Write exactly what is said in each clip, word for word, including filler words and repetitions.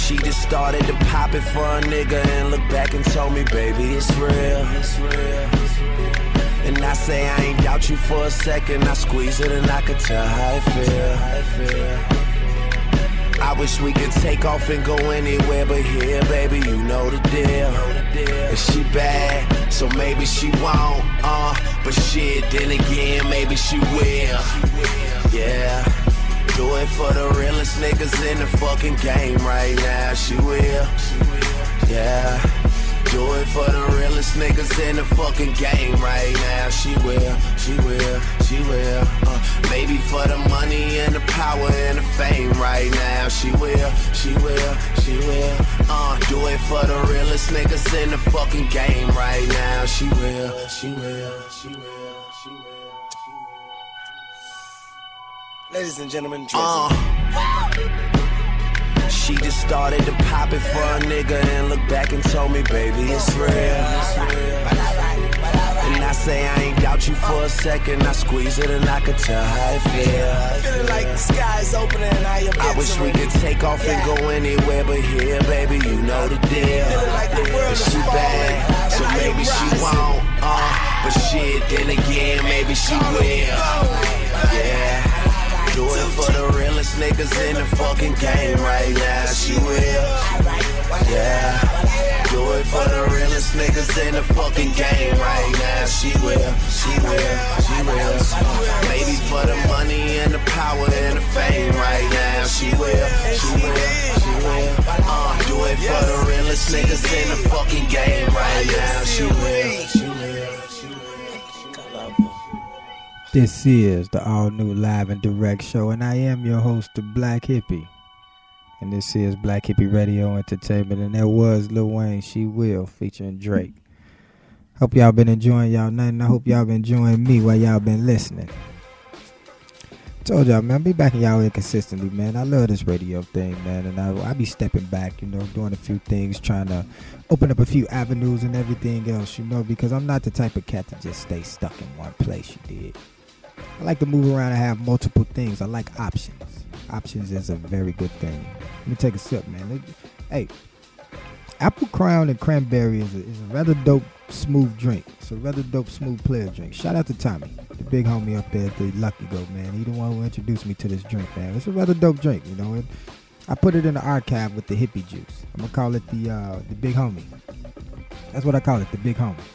She just started to pop it for a nigga and looked back and told me, baby, it's real. It's real. And I say I ain't doubt you for a second. I squeeze it and I could tell how it feel. How it feel. I wish we could take off and go anywhere but here, baby, you know the deal. And she bad, so maybe she won't, uh, but shit, then again, maybe she will. Yeah, do it for the realest niggas in the fucking game right now, she will. Yeah, do it for the realest niggas in the fucking game right now, she will, she will, she will. Uh, maybe for the money and the power and the fame right now, she will, she will, she will. Uh, do it for the realest niggas in the fucking game right now, she will, she will, she will, she will. Ladies and gentlemen, uh, she just started to pop it for a nigga and looked back and told me, baby, it's real. It's real. And I say I ain't doubt you for a second. I squeeze it and I could tell how it feel. Feeling like the sky's opening and how your I wish we could take off and go anywhere but here, baby, you know the deal. Like the world she bad, so maybe she won't, uh, but shit, then again, maybe she will. Yeah. Do it for the realest niggas in the fucking game right now, she will. Yeah, do it for the realest niggas in the fucking game right now, she will, she will, she will. Maybe for the money and the power and the fame right now, she will, she will, she will. Uh, do it for the realest niggas in the fucking game right now, she will, she will, she will. This is the all-new live and direct show, and I am your host, the Blaq Hippie. And this is Blaq Hippie Radio Entertainment, and that was Lil Wayne, She Will, featuring Drake. Hope y'all been enjoying y'all night, and I hope y'all been enjoying me while y'all been listening. Told y'all, man, I be backing y'all in consistently, man. I love this radio thing, man, and I, I be stepping back, you know, doing a few things, trying to open up a few avenues and everything else, you know, because I'm not the type of cat to just stay stuck in one place, you did. I like to move around and have multiple things. I like options. Options is a very good thing. Let me take a sip, man. Hey, Apple Crown and Cranberry is a, is a rather dope, smooth drink. It's a rather dope, smooth player drink. Shout out to Tommy, the big homie up there at the Lucky Goat, man. He the one who introduced me to this drink, man. It's a rather dope drink, you know. It, I put it in the archive with the hippie juice. I'm going to call it the uh, the big homie. That's what I call it, the big homie.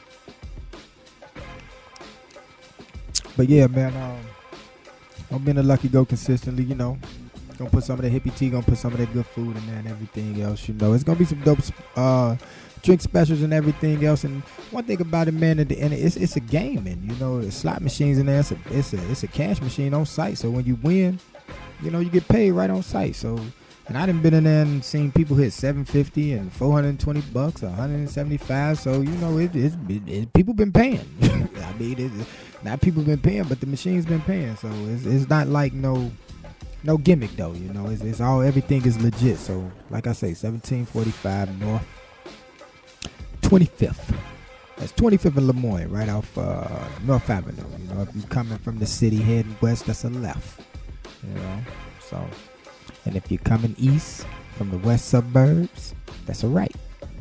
But yeah, man, um, I'm being a Lucky Go consistently, you know. Gonna put some of the hippie tea, gonna put some of that good food in there and everything else, you know. It's gonna be some dope uh, drink specials and everything else. And one thing about it, man, at the end, it's it's a game, and you know, the slot machines in there. It's a it's a it's a cash machine on site. So when you win, you know, you get paid right on site. So, and I done been in there and seen people hit seven fifty and four hundred twenty bucks, one hundred seventy-five. So you know, it, it's it, it, people been paying. I mean, it, not people been paying, but the machine's been paying. So it's it's not like no no gimmick though. You know, it's it's all everything is legit. So like I say, seventeen forty-five North twenty-fifth. That's twenty-fifth in Lemoyne, right off uh, North Avenue. You know, if you're coming from the city heading west, that's a left. You know, so. And if you're coming east from the west suburbs, that's a right.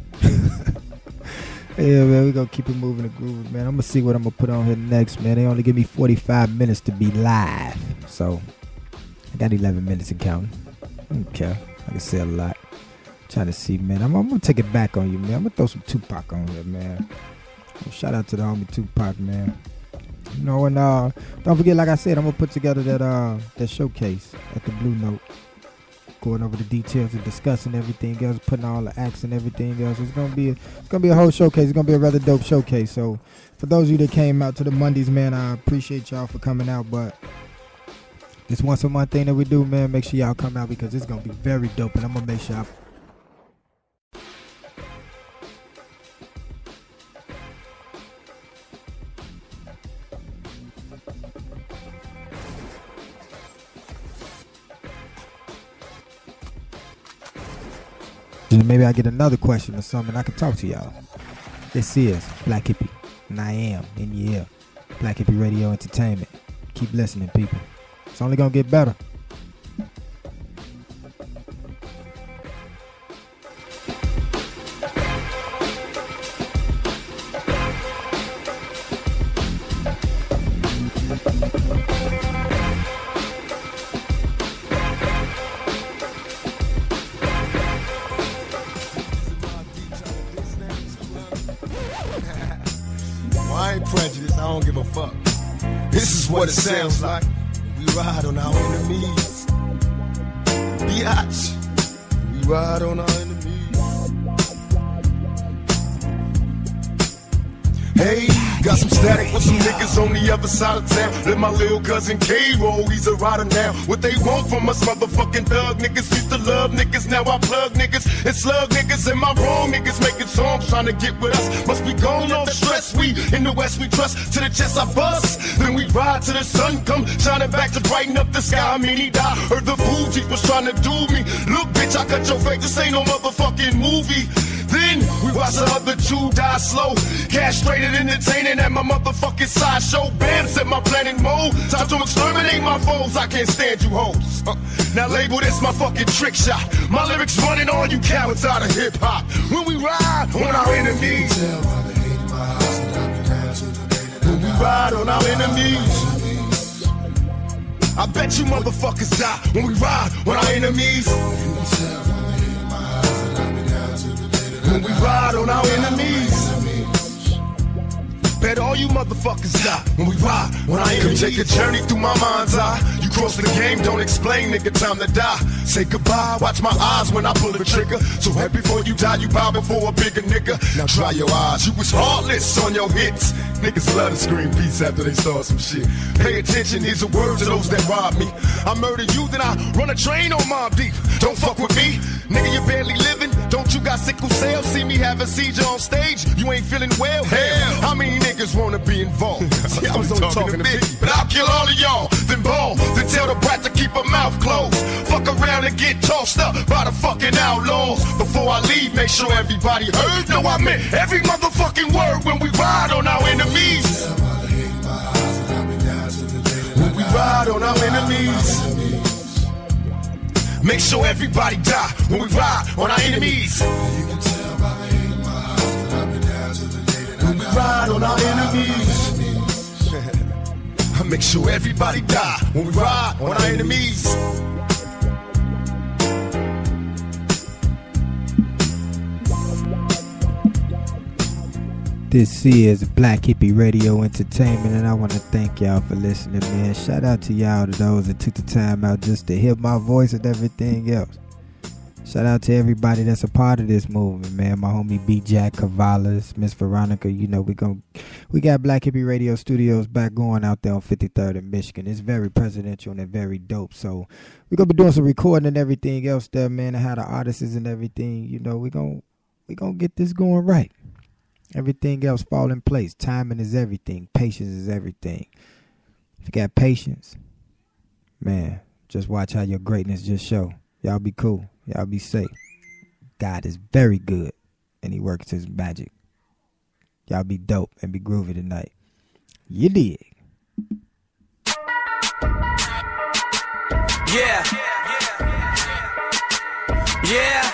Yeah, man, we're going to keep it moving and grooving, man. I'm going to see what I'm going to put on here next, man. They only give me forty-five minutes to be live. So, I got eleven minutes and counting. Okay, I can say a lot. Trying to see, man. I'm, I'm going to take it back on you, man. I'm going to throw some Tupac on here, man. Shout out to the homie Tupac, man. You know, and uh, don't forget, like I said, I'm going to put together that uh, that showcase at the Blue Note. Going over the details and discussing everything else, putting all the acts and everything else. It's gonna be a, it's gonna be a whole showcase. It's gonna be a rather dope showcase. So for those of you that came out to the Mondays, man, I appreciate y'all for coming out. But this once a month thing that we do, man, make sure y'all come out because it's gonna be very dope, and I'm gonna make sure I maybe I get another question or something. I can talk to y'all. This is Blaq Hippie, and I am in your ear. Blaq Hippie Radio Entertainment. Keep listening, people. It's only gonna get better. don't give a fuck. This is what it sounds like. We ride on our enemies. Biatch. We ride on our enemies. Hey, got some static with some niggas on the other side of town. Let my little cousin K roll, he's a rider now. What they want from us, motherfucking thug niggas. Used to love niggas, now I plug niggas and slug niggas. Am I wrong? Niggas making songs trying to get with us. Must be gone off stress. We in the West, we trust. To the chest, I bust. Then we ride till the sun come shining back to brighten up the sky. I mean, he died. Heard the Fugees was trying to do me. Look, bitch, I cut your face. This ain't no motherfucking movie. Then we watch the other two die slow. Castrated, entertaining at my motherfucking sideshow. Bam, set my planet mode. Time to exterminate my foes. I can't stand you hoes. Uh, now label this my fucking trick shot. My lyrics running on you cowards out of hip hop. When we ride on our enemies. When we ride on our enemies. I bet you motherfuckers die when we ride on our enemies. When we ride on our enemies. Bet all you motherfuckers die when we ride on our enemies. Come take a journey through my mind's eye. You cross the game, don't explain, nigga, time to die. Say goodbye, watch my eyes when I pull the trigger. So right before you die, you bow before a bigger nigga. Now dry your eyes, you was heartless on your hits. Niggas love to scream peace after they start some shit. Pay attention, here's a word to those that rob me. I murder you, then I run a train on Mob Deep. Don't fuck with me, nigga, you barely living. Don't you got sickle cell? See me have a seizure on stage, you ain't feeling well? Hell, how many niggas wanna be involved? See, I was only talking to me, but I'll kill all of y'all, then ball, then tell the brat to keep her mouth closed. Fuck around and get tossed up by the fucking outlaws. Before I leave, make sure everybody heard. No, I meant every motherfucking word when we ride on our enemies. When we ride on our enemies. Make sure everybody die when we ride on our enemies. When we ride on our enemies. I make sure everybody die when we ride on our enemies. This is Blaq Hippie Radio Entertainment, and I want to thank y'all for listening, man. Shout out to y'all, to those that took the time out just to hear my voice and everything else. Shout out to everybody that's a part of this movement, man. My homie B. Jack Cavalas, Miss Veronica. You know, we gon' we got Blaq Hippie Radio Studios back going out there on fifty-third in Michigan. It's very presidential and very dope. So we're gonna be doing some recording and everything else there, man, and how the artists and everything. You know, we gon' we gonna get this going right. Everything else fall in place. Timing is everything. Patience is everything. If you got patience, man, just watch how your greatness just show. Y'all be cool. Y'all be safe. God is very good, and he works his magic. Y'all be dope and be groovy tonight. You dig? Yeah. Yeah.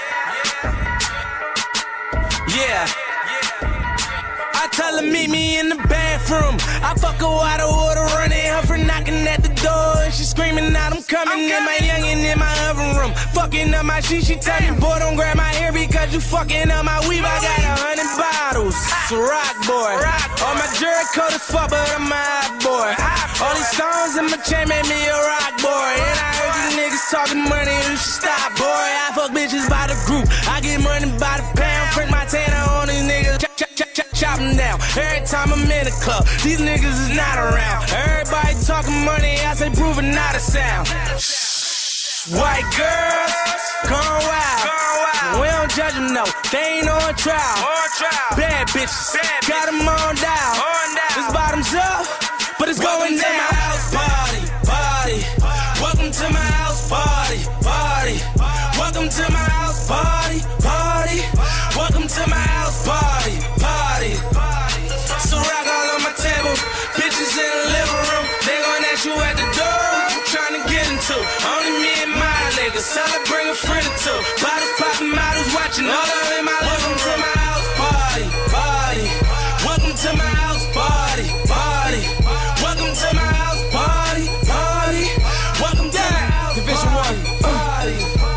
Yeah. I tell her meet me in the bathroom. I fuck her water, water running, her for knocking at the door. And she screaming out, I'm coming. In my youngin' in my oven room, fucking up my shit. She tell me, boy, don't grab my hair because you fucking up my weave. I got a hundred bottles, it's a rock boy. All my jewelry coat is fuck, but I'm a hot boy. All these stones in my chain made me a rock boy. And I heard these niggas talking money, you should stop, boy. I fuck bitches by the group, I get money by the pound. Print my tanner on these niggas. Chop, chop, chop, chop them down. Every time I'm in the club, these niggas is not around. Everybody talking money, I say proving not a sound. White girls, gone wild. We don't judge them, no, they ain't on trial. Bad bitches, got them on down. This bottom's up, but it's going down. Welcome to my house party, party. Welcome to my house party, party. Welcome to my house party, party. Welcome to my house party, party. So rock all on my table, bitches in the living room. They gon' ask you at the door, what you tryna get into? Only me and my niggas, celebrate a friend or two. Bottles popping, models watching, all of in my living room. Welcome to my house party, party. Welcome to my house party, party. Welcome to my house party, party. Welcome to my house Division party, one. party. Meet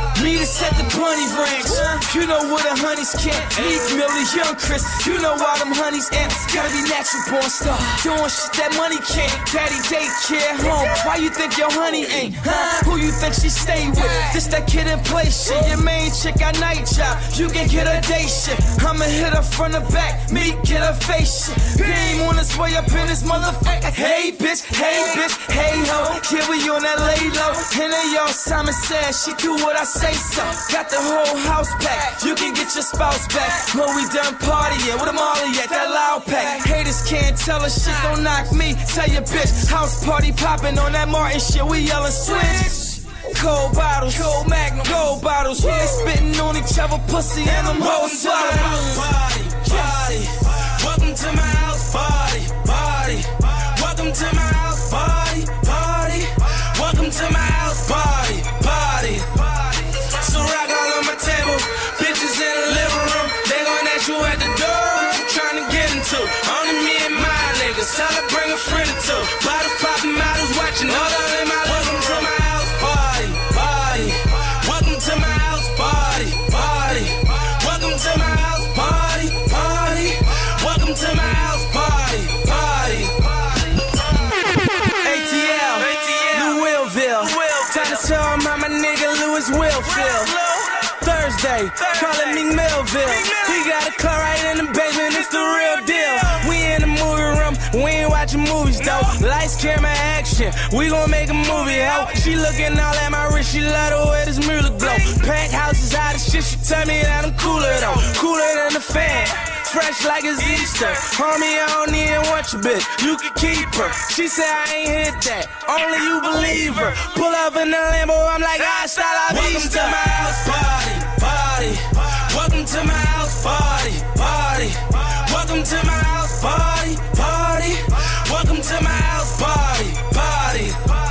this at the Bunny Ranch. You know where the honeys camp. Meek Millie, Young Chris. You know why them honeys amps. Gotta be natural born star. Doing shit that money can't. Daddy daycare home. Why you think your honey ain't? Huh? Who you think she stay with? This that kid and play shit. Your main chick got night job. You can get a day shit. I'ma hit her from the back. Me get her face shit. Beam on his way up in this motherfucker. Hey bitch, hey bitch, hey ho. Yeah, we on that lay low. And then y'all Simon said she do what I say so. Got the whole house packed. You can get your spouse back when we done partying. With them all at that loud pack. Haters can't tell us shit, don't knock me. Tell your bitch, house party popping on that Martin shit. We yelling switch. Cold bottles, cold magnum, gold bottles. We ain't spitting on each other, pussy and them hoes. Party, party. Welcome to my house party, party. Welcome to my house party, party. Welcome to my house party, party. So rock all on my table, bitches in the living room. They gon' ask you at the door, trying to get into. Only me and my niggas, tell her bring a friend or two. Bottles popping, models watching, all out in my welcome to my house party, party. Welcome to my house party, party. Welcome to my house party, party. Welcome to my house party, party. A T L, New Willville. Time to show 'em how my nigga Louis will feel. Thursday, calling me Millville. He got a car right in the basement, it's the real deal. We in the movie room, we ain't watching movies though. Lights, camera, action, we gon' make a movie, ho. She looking all at my wrist, she love the way this music glow. Pack houses hot as shit, she tell me that I'm cooler though. Cooler than the fan. Fresh like it's Easter. Homie, I don't even want your bitch. You can keep her. She said I ain't hit that. Only you believe her. Pull up in the Lambo, I'm like, hasta la vista. Welcome to my house party, party. Welcome to my house party, party. Welcome to my house party, party. Welcome to my house party, party.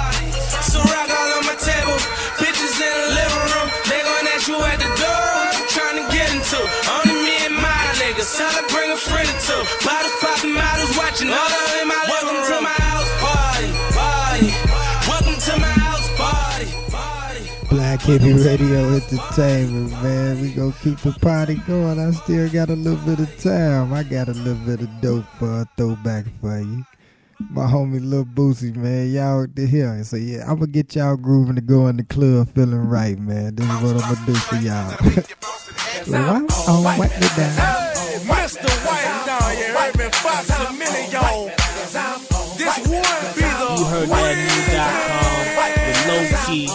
So rock all on my table. Bitches in the living room. They gon' ask you at the door. Trying to get into. Only me and my niggas. Tell her bring a friend or two. Bottles popping, models watching. All up in my living room. Welcome to my house party, party. Welcome to my house party, party. Blaq Hippie Radio Entertainment, man. We gon' keep the party going. I still got a little bit of time. I got a little bit of dope for a throwback for you. My homie Lil Boosie, man. Y'all to hear. So yeah, I'm gonna get y'all grooving to go in the club feeling right, man. This is what I'm gonna do for y'all. Well, I'm on wipe it down. Hey, Mister White down here, heard me Fox a minute, y'all. This one be the You heard that new dot com with low key.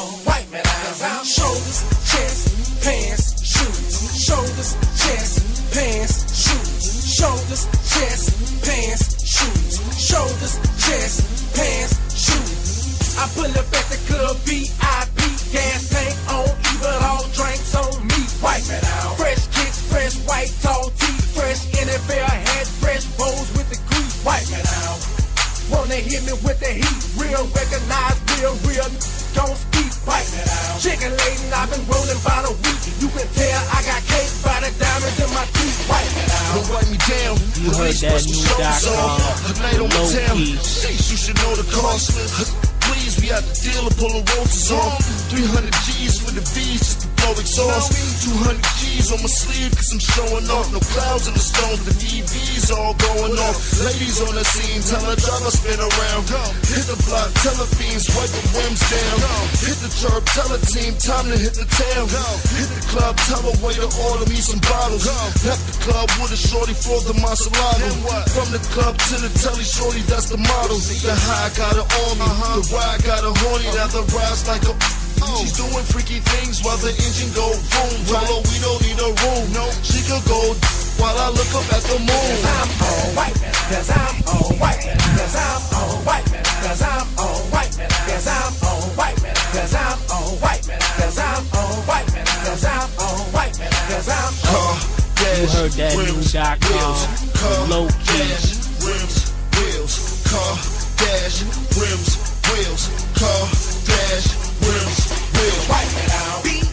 Shoulders, chest, pants, shoes. Shoulders, chest, pants, shoes. Shoulders, chest, pants, shoes. Shoulders, chest, pants, shoes. I pull up at the club, V I P, gas tank on, even all drinks on me. Wipe it out. Fresh kicks, fresh white tall tee, fresh N F L hat, fresh bows with the grease. Wipe it out. Wanna hit me with the heat, real recognize, real, real. Don't speak, wipe it out. Chicken laden, I've been rolling about a week. You can tell I got cake by the diamonds in my teeth. Wipe it out. Don't write me down. You heard that new dot com with low key. You should know the cost. Please, we had the deal to pull the roses off. three hundred G's for the V's just to blow exhaust. two hundred G's on my sleeve cause I'm showing off. No clouds in the stones, the D V's all going off. Ladies on the scene, tell her driver spin around. Hit the block, tell her fiends, wipe the rims down. Hit the church, tell her team, time to hit the town. Hit the club, tell her waiter, order me some bottles. Left the club with a shorty for the Maserati. From the club to the telly, shorty, that's the model. The high got her on me, the ride got her horny, now the ride's like a... She's doing freaky things while the engine go boom. Told her we don't need a room, no, she could go while I look up at the moon. Cause I'm on white, cause I'm on white, cause I'm on white, cause I'm on white, cause I'm on white, cause I'm on white, cause I'm on white, cause I'm on white, cause I'm on. You heard that new dot com with low key. Rims, wheels, car, dash, rims, wheels, car, dash, rims, wheels. Wipe it out.